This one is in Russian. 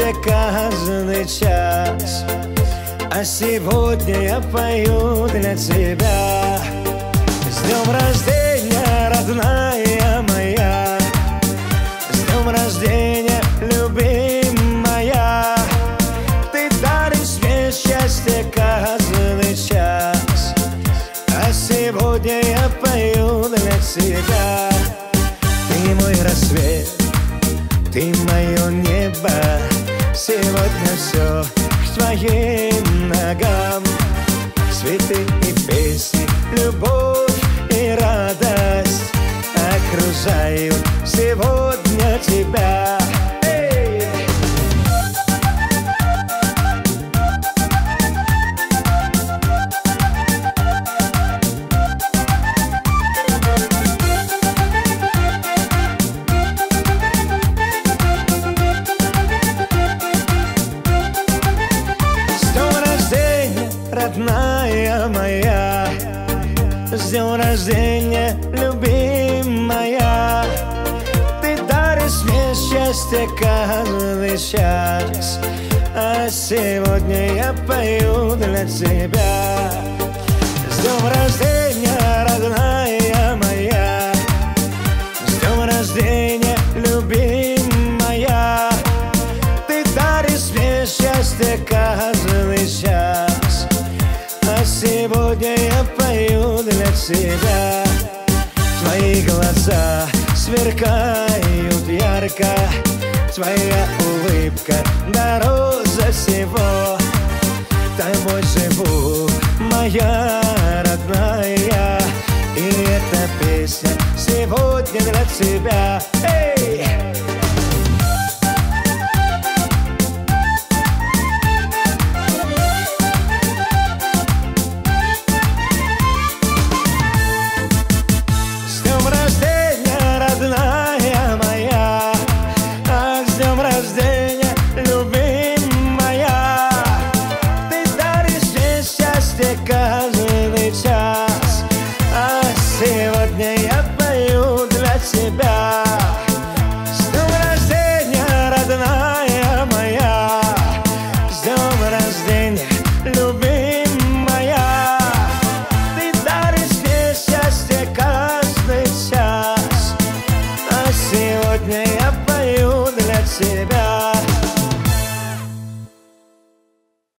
счастье каждый час. А сегодня я пою для тебя. С днем рождения, родная моя! С днем рождения, любимая! Ты даришь мне счастье каждый час. А сегодня я пою для тебя. Ты мой рассвет, ты мое небо. Сегодня все к твоим ногам. Цветы и песни, любовь и радость окружают сегодня тебя. Родная моя, с днем рождения, любимая! Ты даришь мне счастье каждый час. А сегодня я пою для тебя. С днем рождения, родная моя! С днем рождения, любимая! Ты даришь мне счастье каждый час. А сегодня я пою для тебя. Твои глаза сверкают ярко, твоя улыбка дороже всего. Тобой живу, моя родная, и эта песня сегодня для тебя.